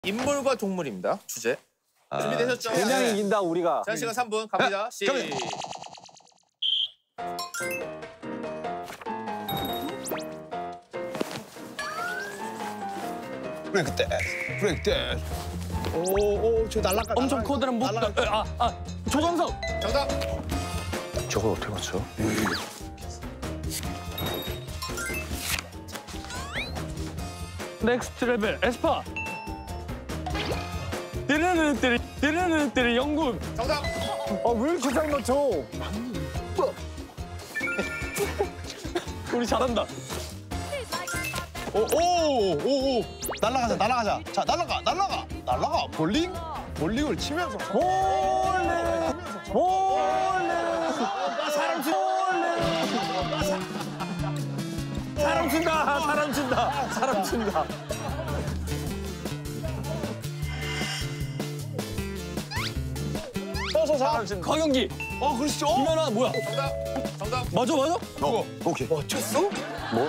인물과 동물입니다. 주제. 준비되셨죠? 그냥 이긴다 우리가. 자, 시간 3분 갑니다. 시작. 브레이크 댄스. 오, 저 날라가. 엄청 커다란 목. 조광석. 정답. 저걸 어떻게 맞춰? 넥스트 레벨 에스파. 띠르르르 영군. 정답. 왜 이렇게 잘 맞춰? 우리 잘한다. 오. 날라가자. 자, 날라가. 볼링을 치면서. 사람 친다. 서서. 강영기. 그렇죠. 김연아 뭐야? 정답. 맞아? 오케이. 쳤어? 뭐?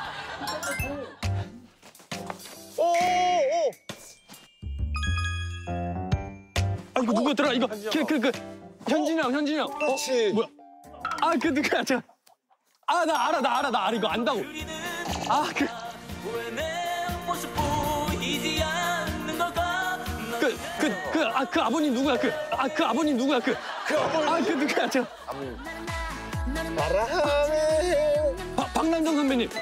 오. 이거 누구였더라? 이거 현진이 형. 그렇지. 뭐야? 누구야? 나 알아. 이거 안다고. 그 아버님 누구야? 그 아버님 누구야? 누구야? 바람에. 박남정 선배님.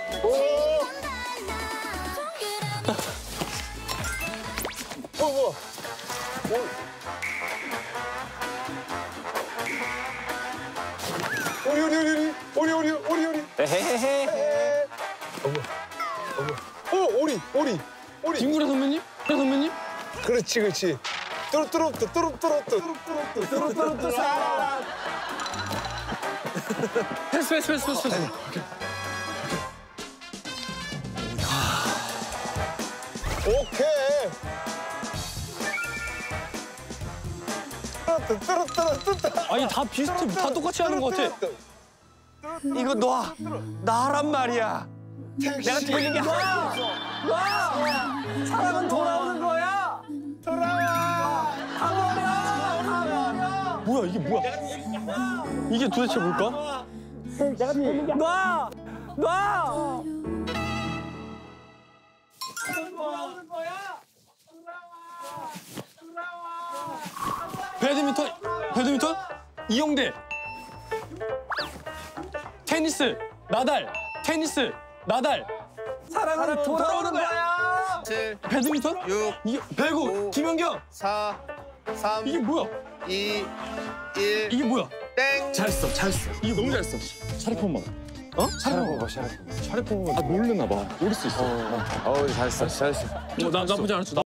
오리. 에헤헤헤. 오리. 김구라 선배님? 그렇지. 뚜루뚜루뚜. 패스. 오케이. 뚜루뚜루뚜. 아니 다 비슷해. 다 똑같이 하는 것 같아. 이거 나란 말이야. 내가 틀린 게 하나도 없어. 사랑은 돌아오는 거야. 가버려. 뭐야 이게 뭐야? 이게 도대체 뭘까? 내가 틀린 게 놔. 돌아오는 거야. 배드민턴 이용대. 테니스 나달. 사랑은 돌아오는 거야. 7, 배드민턴 6, 배구 5, 김연경. 4, 3, 이게 뭐야? 2, 1. 이게 뭐야? 땡. 잘했어. 이게 너무 잘했어. 샤리폰만. 샤리폰. 모르나 봐. 모를 수 있어. 잘했어. 나 나쁘지 않았어.